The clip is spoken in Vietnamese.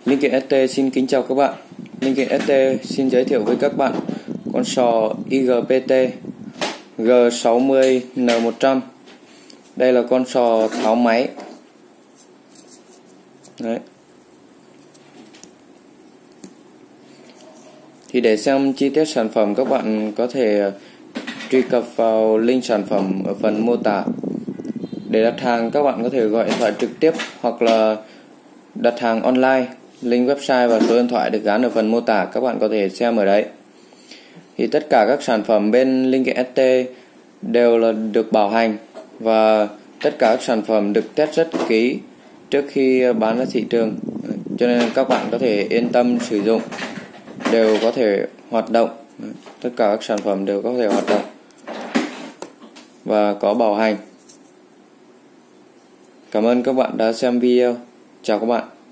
Linkin ST xin kính chào các bạn. Linkin ST xin giới thiệu với các bạn con sò IGPT G60N100. Đây là con sò tháo máy. Đấy. Thì để xem chi tiết sản phẩm, các bạn có thể truy cập vào link sản phẩm ở phần mô tả. Để đặt hàng, các bạn có thể gọi điện thoại trực tiếp hoặc là đặt hàng online. Link website và số điện thoại được gắn ở phần mô tả, các bạn có thể xem ở đấy. Thì tất cả các sản phẩm bên Linkin ST đều là được bảo hành và tất cả các sản phẩm được test rất kỹ trước khi bán ra thị trường, cho nên các bạn có thể yên tâm sử dụng, đều có thể hoạt động. Tất cả các sản phẩm đều có thể hoạt động và có bảo hành. Cảm ơn các bạn đã xem video. Chào các bạn.